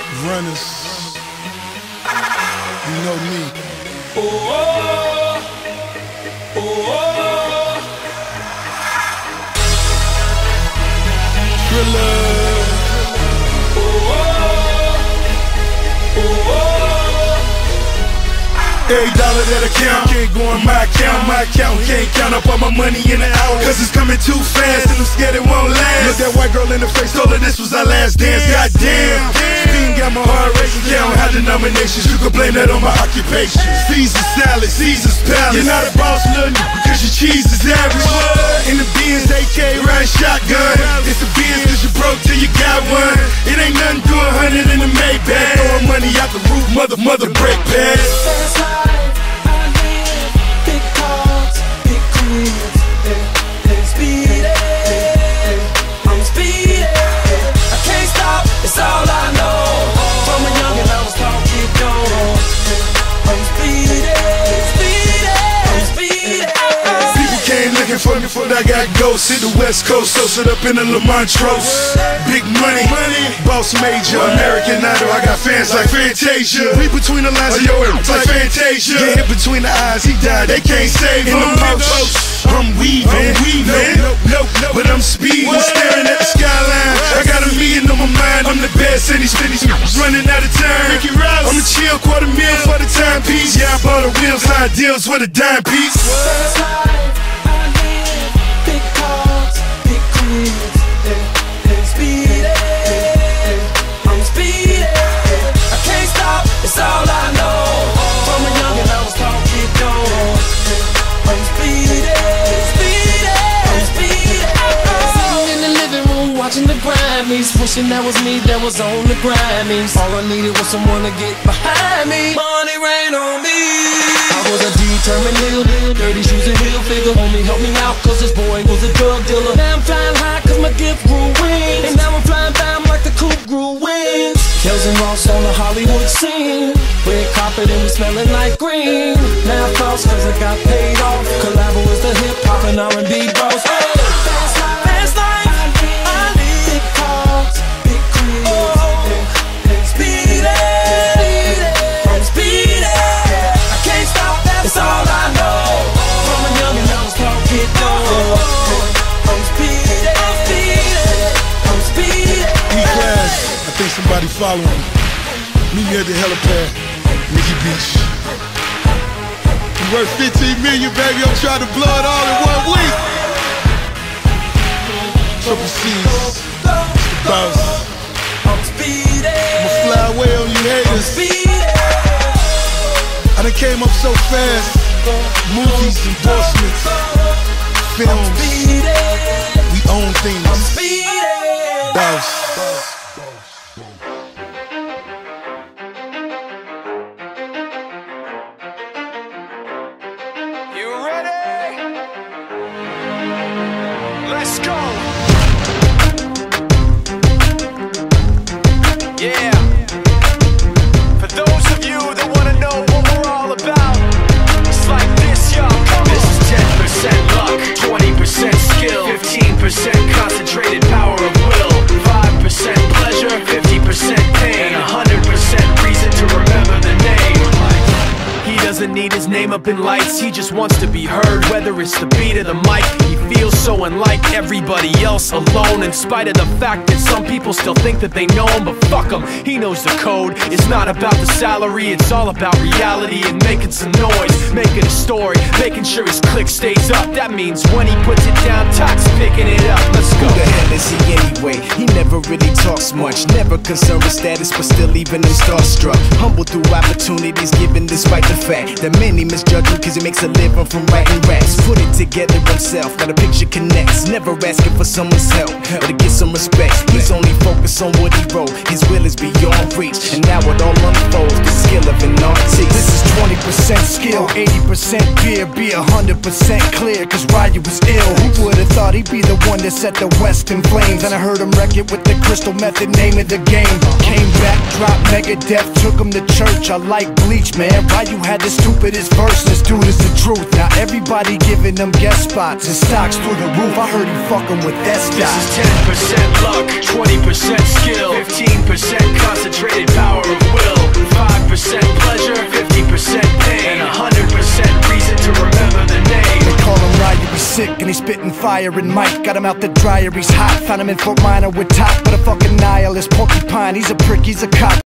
Runners, you know me. Oh, oh, oh, oh. Thriller. Oh, oh, oh, oh. Every dollar that I count can't go in my account. My account can't count up all my money in an hour, cause it's coming too fast and I'm scared it won't last. Look that white girl in the face, told her this was our last dance. Goddamn, speeding got my heart racing. Count how denominations, you can blame that on my occupation. Caesar salad, Caesar's palace. You're not a boss, little because your cheese is average. In the Benz, AK riding shotgun. It's a Benz cause you broke till you got one. It ain't nothing to 100 in the Maybach. Throwing money out the roof, mother brake pads. Fast life, I live. Big cars, big cribs. They speed it. I'm speeding. I can't stop, it's all I know. From a youngin' I was taught to get going. I'm speeding, I'm speeding. People came looking for me before I got ghosts. Hit the West Coast, so sit up in the Lamontrose. Big money, boss major, American Idol. I got fans like Fantasia. We between the lines of your ear, like Fantasia. Get hit between the eyes, he died, they can't save him. In the post, I'm weaving, no, but I'm speeding, staring at the skyline. I got a million on my mind, I'm the best, and these running out of time. I'ma chill, $250,000 for the timepiece. Yeah, I bought the wheels, high deals with a dime piece. Fast life, I live. Big cars, big cribs. They speed it. I'm speeding. I can't stop, it's all I know. From a youngin' I was taught to get going. I'm speeding, I'm speeding. Sitting in the living room watching the Grammys, wishing that was me that was on the Grammys. All I needed was someone to get behind me. Money rain on me. I was a determined heel, dirty shoes and heel figure. Homie help me out cause this boy was a drug dealer. Now I'm flying high cause my gift grew wings. And now I'm flying down like the coupe grew wings. Kells and Ross on the Hollywood scene. Red carpet and we smelling like green. Now I floss cause I got paid off. Collabo is the hip hop and R&B bros. Fast life, I live. Big cars, big cribs. They speed it. I'm speeding. I can't stop, that's all I know. From a youngin' I was taught to get going. I'm speeding, I'm speeding. E-Class, I think somebody following me. Meet me at the helipad, Nikki Beach. You worth 15 million, baby. I'm trying to blow it all in 1 week. Triple C's, Mr. Boss. I'm speeding. I'ma fly away on you haters. Speeding. I done came up so fast. Movies, endorsements, films. We own things. Speeding. Boss. You ready? Let's go. Yeah. For those of you that want to know what we're all about, it's like this, y'all. This is 10% luck, 20% skill, 15% concentrated power of will, 5% pleasure, 50% pain, and 100% reason to remember the name. He doesn't need his name up in lights, he just wants to be heard, whether it's the beat of the mic. He feels so unlike everybody else, alone, in spite of the fact that some people still think that they know him. But fuck him, he knows the code. It's not about the salary, it's all about reality and making some noise, making a story, making sure his click stays up. That means when he puts it down, Tox picking it up. Let's go. Who the hell is he anyway? He never really talks much, never concerned with status, but still leaving him starstruck. Humble through opportunities given despite the fact that many misjudge him cause he makes a living from writing raps. Put it together himself, now the picture connects. Never asking for someone's help or to get some respect. He's only focused on what he wrote, his will is beyond reach. And now it all unfolds, the skill of an artist. This is 20% skill, 80% fear, be 100% clear, cause Ryu was ill. Who would've thought he'd be the one that set the West in flames? And I heard him wreck it with the Crystal Method, name of the game. Came back, dropped Megadeth, took him to church. I like Bleach, man. Ryu had the stupidest verse, this dude is the truth. Now everybody giving them guest spots and stocks through the roof. I heard he fucking with that stock. This is 10% luck, 20% skill, 15% concentrated power spitting fire and Mike got him out the dryer, he's hot. Found him in Fort Minor with top, but a fucking nihilist porcupine. He's a prick, he's a cop.